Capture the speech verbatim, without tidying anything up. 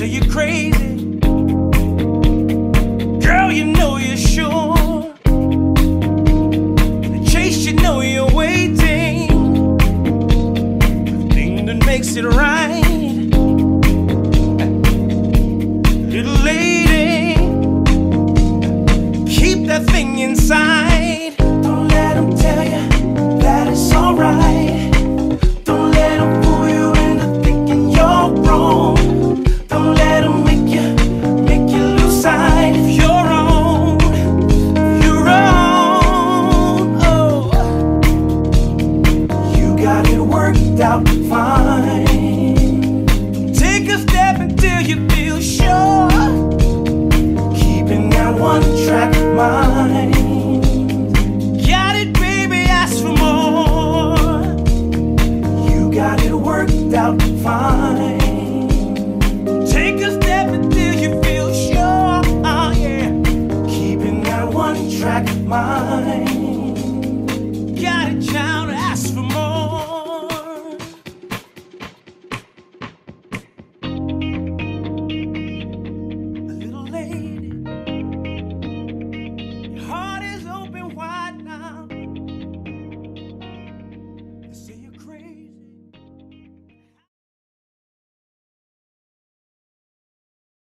say you're crazy. Girl, you know you're sure. The chase, you know you're waiting. The thing that makes it right. Little lady, keep that thing inside. Don't let them tell you that it's alright. Don't let them fool you into thinking you're wrong. Don't let them make you, make you lose sight of your own, your own. Oh, you got it worked out fine. Take a step until you feel sure. Keeping that one track mind.